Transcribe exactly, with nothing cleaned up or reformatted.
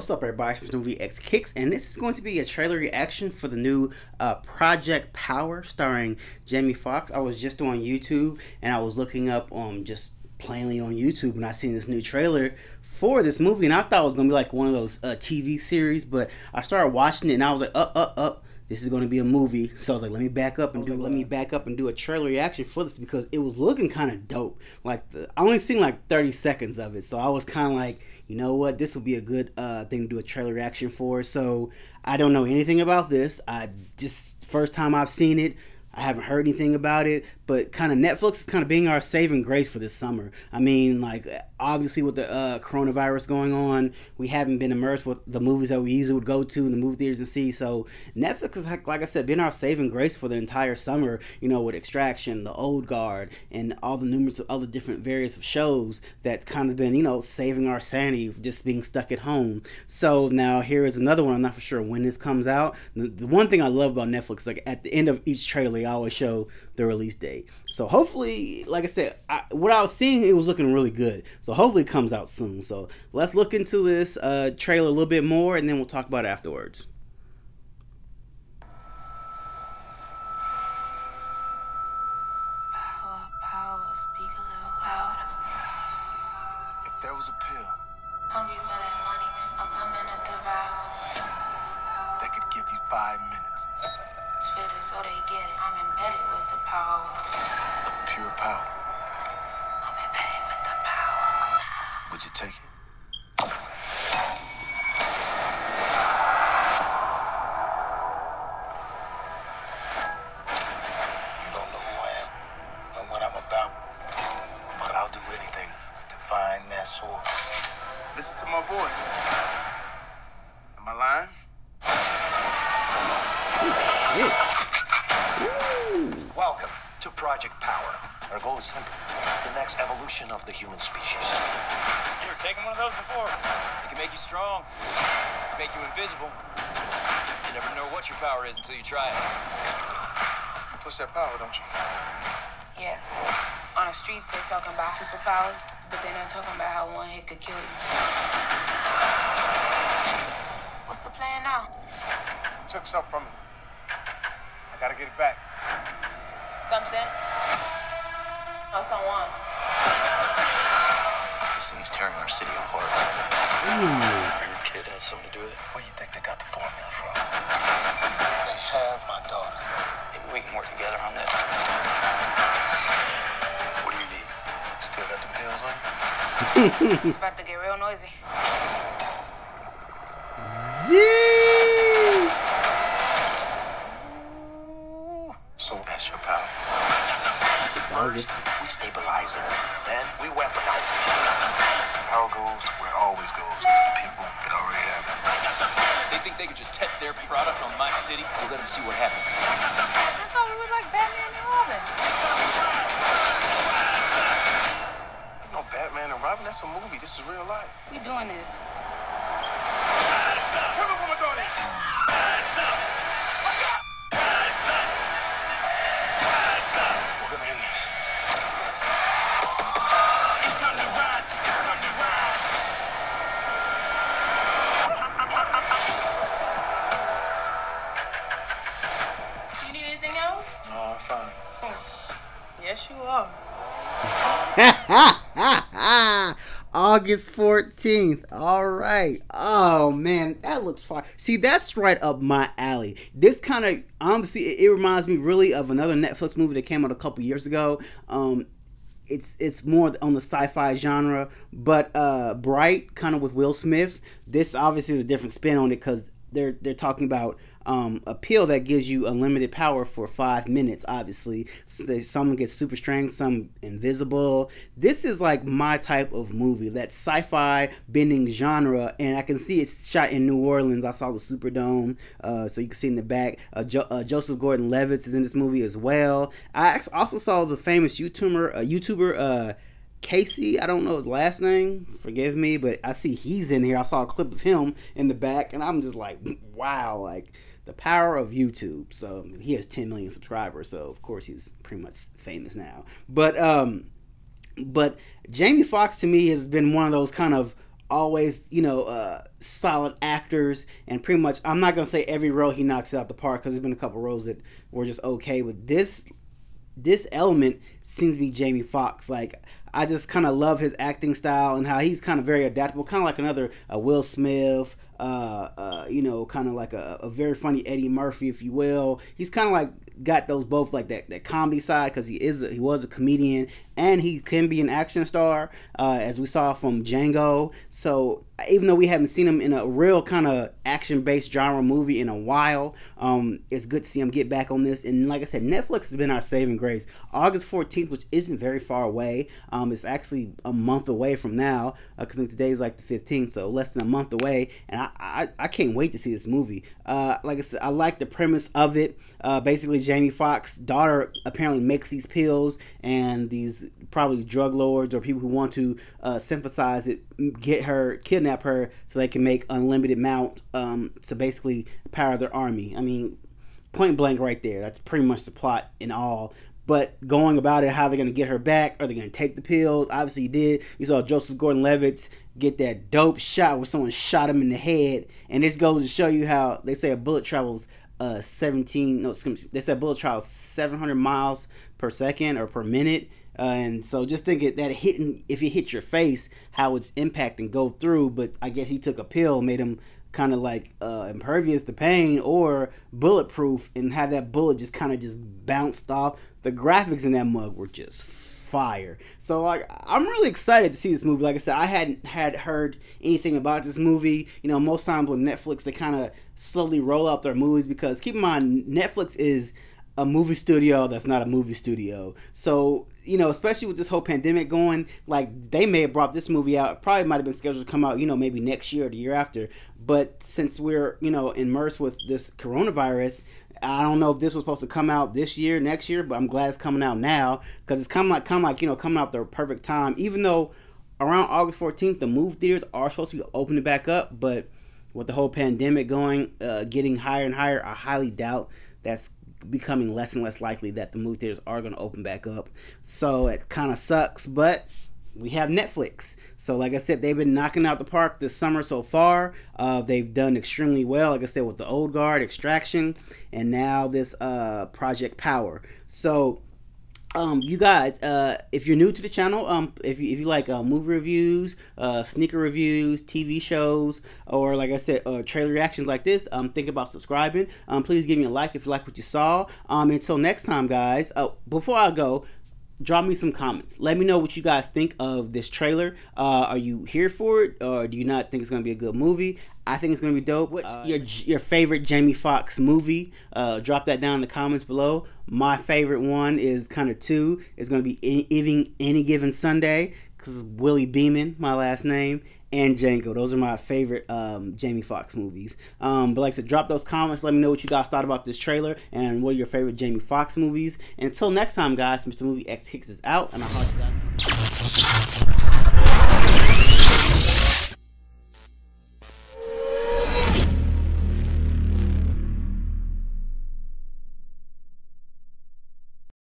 What's up, everybody? It's Movie X Kicks, and this is going to be a trailer reaction for the new uh, Project Power starring Jamie Foxx. I was just on YouTube, and I was looking up um, just plainly on YouTube, and I seen this new trailer for this movie, and I thought it was going to be like one of those uh, T V series, but I started watching it, and I was like, up, up, up. This is going to be a movie, so I was like, let me back up and do let me back up and do a trailer reaction for this because it was looking kind of dope. Like the, I only seen like thirty seconds of it, so I was kind of like, you know what, this would be a good uh, thing to do a trailer reaction for. So I don't know anything about this. I just first time I've seen it. I haven't heard anything about it, but kind of Netflix is kind of being our saving grace for this summer. I mean, like, obviously with the uh, coronavirus going on, we haven't been immersed with the movies that we usually would go to in the movie theaters and see. So Netflix is, like, like I said, been our saving grace for the entire summer, you know, with Extraction, The Old Guard, and all the numerous of other different various of shows that kind of been, you know, saving our sanity for just being stuck at home. So now here is another one. I'm not for sure when this comes out. The, the one thing I love about Netflix, like at the end of each trailer, they always show the release date. So hopefully, like I said, I, what I was seeing, it was looking really good. So hopefully it comes out soon. So let's look into this uh, trailer a little bit more, and then we'll talk about it afterwards. Power, power, speak a little louder. If there was a pill Hungry for that money, I'm coming to devour. that could give you five minutes Spit it so they get it. I'm embedded with the power. of pure power, I'm embedded with the power. would you take it? You don't know who I am and what I'm about, but I'll do anything to find that source. Listen to my voice. Am I lying? Welcome to Project Power. Our goal is simple. The next evolution of the human species. You were taking one of those before. It can make you strong, make you invisible. You never know what your power is until you try it. You push that power, don't you? Yeah. On the streets, they're talking about superpowers, but they're not talking about how one hit could kill you. What's the plan now? You took something from me. I gotta get it back. Something? Or someone? This thing is tearing our city apart. Your kid has something to do with it. Where you think they got the formula from? They have my daughter. Maybe we can work together on this. What do you need? Still got the pills on you? It's about to get real noisy. So that's your power. First, we stabilize it. Then we weaponize it. Power goes to where it always goes, to the people that already have it. They think they could just test their product on my city? We'll let them see what happens. I thought we were like Batman and Robin. You know, Batman and Robin, that's a movie. This is real life. We doing this. Come up with my daughter. We're gonna end this. It's time to rise. It's time to rise. You need anything else? No, I'm fine. Yes, you are. August fourteenth. All right. Oh, man, that looks fire. See, that's right up my alley. This kind of, honestly, it, it reminds me really of another Netflix movie that came out a couple years ago. Um, it's it's more on the sci-fi genre, but uh, Bright, kind of with Will Smith. This obviously is a different spin on it because they're they're talking about um, a pill that gives you unlimited power for five minutes. Obviously, so some gets super strength, some invisible. This is like my type of movie, that sci-fi bending genre, and I can see it's shot in New Orleans. I saw the Superdome, uh, so you can see in the back. Uh, jo- uh, Joseph Gordon-Levitt is in this movie as well. I also saw the famous YouTuber, uh, YouTuber. Uh, Casey, I don't know his last name, forgive me, but I see he's in here. I saw a clip of him in the back, and I'm just like, wow, like the power of YouTube. So he has ten million subscribers, so of course he's pretty much famous now. But um, but Jamie Foxx to me has been one of those kind of always, you know, uh, solid actors, and pretty much, I'm not gonna say every role he knocks out the park, because there's been a couple roles that were just okay, but this this element seems to be Jamie Foxx. Like, I just kind of love his acting style and how he's kind of very adaptable, kind of like another uh, Will Smith, uh, uh, you know, kind of like a, a very funny Eddie Murphy, if you will. He's kind of like got those both, like that, that comedy side, because he is a, he was a comedian, and he can be an action star, uh, as we saw from Django. So even though we haven't seen him in a real kind of action-based genre movie in a while, um, it's good to see him get back on this. And like I said, Netflix has been our saving grace. August fourteenth, which isn't very far away. Um, it's actually a month away from now. Uh, I think today's like the fifteenth, so less than a month away. And I, I, I can't wait to see this movie. Uh, like I said, I like the premise of it. Uh, basically, Jamie Foxx's daughter apparently makes these pills, and these probably drug lords or people who want to uh, sympathize it get her, kidnap her, so they can make unlimited amount um, to basically power their army. I mean, point blank right there. That's pretty much the plot in all. But going about it, how they're going to get her back, are they going to take the pills? Obviously, you did. You saw Joseph Gordon-Levitt get that dope shot where someone shot him in the head. And this goes to show you how they say a bullet travels uh, seventeen, no, they said bullet travels seven hundred miles per second or per minute. Uh, and so just think it, that hitting, if it hit your face, how it's impact and go through. But I guess he took a pill, made him kind of like uh, impervious to pain or bulletproof, and had that bullet just kind of just bounced off. The graphics in that mug were just fire. So like, I'm really excited to see this movie. Like I said, I hadn't had heard anything about this movie. You know, most times with Netflix, they kind of slowly roll out their movies, because keep in mind, Netflix is a movie studio that's not a movie studio. So, you know, especially with this whole pandemic going, like, they may have brought this movie out. It probably might have been scheduled to come out, you know, maybe next year or the year after. But since we're, you know, immersed with this coronavirus, I don't know if this was supposed to come out this year, next year, but I'm glad it's coming out now, because it's kind of like, kind of like, you know, coming out the perfect time. Even though around August fourteenth, the movie theaters are supposed to be opening back up, but with the whole pandemic going, uh, getting higher and higher, I highly doubt that's becoming less and less likely that the movie theaters are going to open back up. So it kind of sucks, but we have Netflix. So like I said, they've been knocking out the park this summer so far. Uh, they've done extremely well, like I said, with the Old Guard, Extraction, and now this uh, Project Power. So Um, you guys, uh, if you're new to the channel, um, if you, if you like uh, movie reviews, uh, sneaker reviews, T V shows, or like I said, uh, trailer reactions like this, um, think about subscribing. Um, please give me a like if you like what you saw. Um, until next time, guys. Uh, before I go, drop me some comments. Let me know what you guys think of this trailer. Uh, are you here for it, or do you not think it's gonna be a good movie? I think it's gonna be dope. What's uh, your your favorite Jamie Foxx movie? Uh, drop that down in the comments below. My favorite one is kind of two. It's gonna be any, any Given Sunday, because Willie Beeman, my last name, and Django. Those are my favorite um, Jamie Foxx movies. Um, but like I said, drop those comments. Let me know what you guys thought about this trailer, and what are your favorite Jamie Foxx movies. And until next time, guys, Mister Movie X Hicks is out, and I'll talk to you guys.